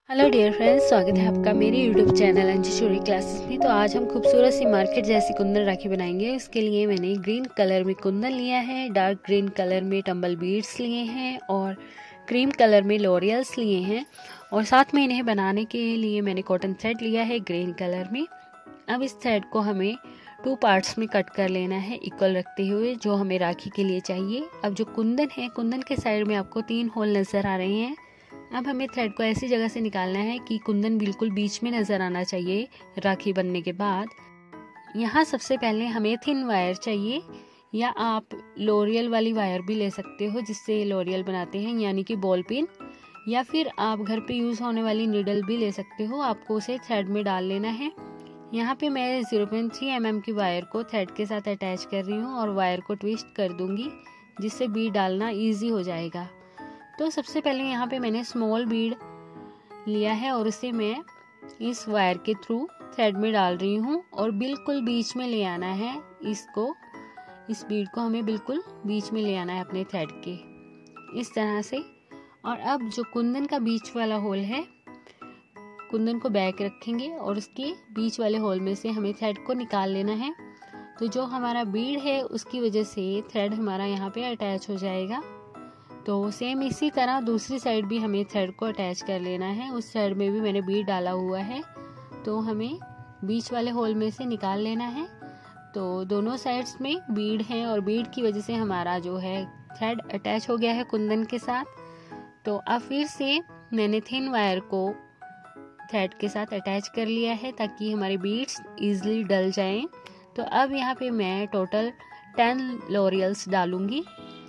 Hello dear friends, स्वागत है आपका मेरे यूट्यूब चैनल अंजुशोरी क्लासेस में। तो आज हम खूबसूरत सी मार्केट जैसी कुंदन राखी बनाएंगे। उसके लिए मैंने ग्रीन कलर में कुंदन लिया है, डार्क ग्रीन कलर में टम्बल बीड्स लिए हैं और क्रीम कलर में लॉरियल्स लिए हैं। और साथ में इन्हें बनाने के लिए मैंने कॉटन थ्रेड लिया है ग्रीन कलर में। अब इस थ्रेड को हमें 2 पार्ट्स में कट कर लेना है, इक्वल रखते हुए, जो हमें राखी के लिए चाहिए। अब जो कुंदन है, कुंदन के साइड में आपको 3 होल नज़र आ रहे हैं। अब हमें थ्रेड को ऐसी जगह से निकालना है कि कुंदन बिल्कुल बीच में नज़र आना चाहिए राखी बनने के बाद। यहाँ सबसे पहले हमें थिन वायर चाहिए, या आप लॉरियल वाली वायर भी ले सकते हो जिससे लॉरियल बनाते हैं, यानी कि बॉल पिन, या फिर आप घर पे यूज़ होने वाली नीडल भी ले सकते हो। आपको उसे थ्रेड में डाल लेना है। यहाँ पे मैं 0.3 mm की वायर को थ्रेड के साथ अटैच कर रही हूँ और वायर को ट्विस्ट कर दूंगी, जिससे बीड डालना ईजी हो जाएगा। तो सबसे पहले यहाँ पे मैंने स्मॉल बीड लिया है और उसे मैं इस वायर के थ्रू थ्रेड में डाल रही हूँ और बिल्कुल बीच में ले आना है इसको। इस बीड को हमें बिल्कुल बीच में ले आना है अपने थ्रेड के, इस तरह से। और अब जो कुंदन का बीच वाला होल है, कुंदन को बैक रखेंगे और उसके बीच वाले होल में से हमें थ्रेड को निकाल लेना है। तो जो हमारा बीड है उसकी वजह से थ्रेड हमारा यहाँ पे अटैच हो जाएगा। तो सेम इसी तरह दूसरी साइड भी हमें थ्रेड को अटैच कर लेना है। उस साइड में भी मैंने बीड डाला हुआ है, तो हमें बीच वाले होल में से निकाल लेना है। तो दोनों साइड्स में बीड है और बीड की वजह से हमारा जो है थ्रेड अटैच हो गया है कुंदन के साथ। तो अब फिर से मैंने थिन वायर को थ्रेड के साथ अटैच कर लिया है ताकि हमारे बीड्स ईजिली डल जाएं। तो अब यहाँ पे मैं टोटल 10 लॉरियल्स डालूंगी।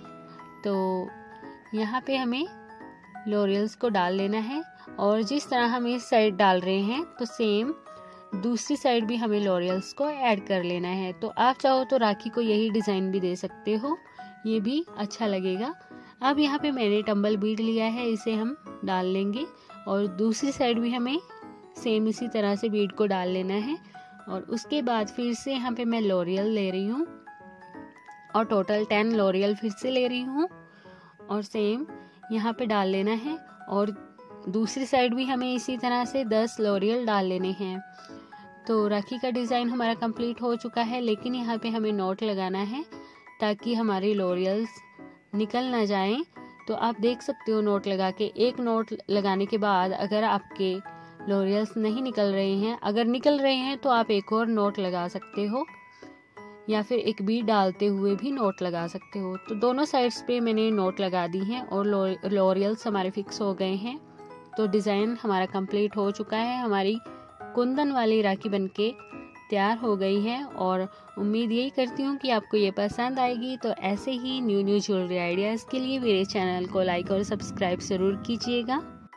तो यहाँ पे हमें लॉरियल्स को डाल लेना है और जिस तरह हम इस साइड डाल रहे हैं तो सेम दूसरी साइड भी हमें लॉरियल्स को ऐड कर लेना है। तो आप चाहो तो राखी को यही डिज़ाइन भी दे सकते हो, ये भी अच्छा लगेगा। अब यहाँ पे मैंने टम्बल बीड लिया है, इसे हम डाल लेंगे और दूसरी साइड भी हमें सेम इसी तरह से बीड को डाल लेना है। और उसके बाद फिर से यहाँ पे मैं लॉरियल ले रही हूँ और टोटल 10 लॉरियल फिर से ले रही हूँ और सेम यहाँ पे डाल लेना है। और दूसरी साइड भी हमें इसी तरह से 10 लॉरियल डाल लेने हैं। तो राखी का डिज़ाइन हमारा कंप्लीट हो चुका है, लेकिन यहाँ पे हमें नॉट लगाना है ताकि हमारी लॉरियल्स निकल ना जाएं। तो आप देख सकते हो नॉट लगा के, एक नॉट लगाने के बाद अगर आपके लॉरियल्स नहीं निकल रहे हैं, अगर निकल रहे हैं तो आप एक और नॉट लगा सकते हो या फिर एक बीड डालते हुए भी नोट लगा सकते हो। तो दोनों साइड्स पे मैंने नोट लगा दी हैं और लॉरियल्स हमारे फिक्स हो गए हैं। तो डिज़ाइन हमारा कंप्लीट हो चुका है। हमारी कुंदन वाली राखी बनके तैयार हो गई है और उम्मीद यही करती हूँ कि आपको ये पसंद आएगी। तो ऐसे ही न्यू ज्वेलरी आइडियाज़ के लिए मेरे चैनल को लाइक और सब्सक्राइब ज़रूर कीजिएगा।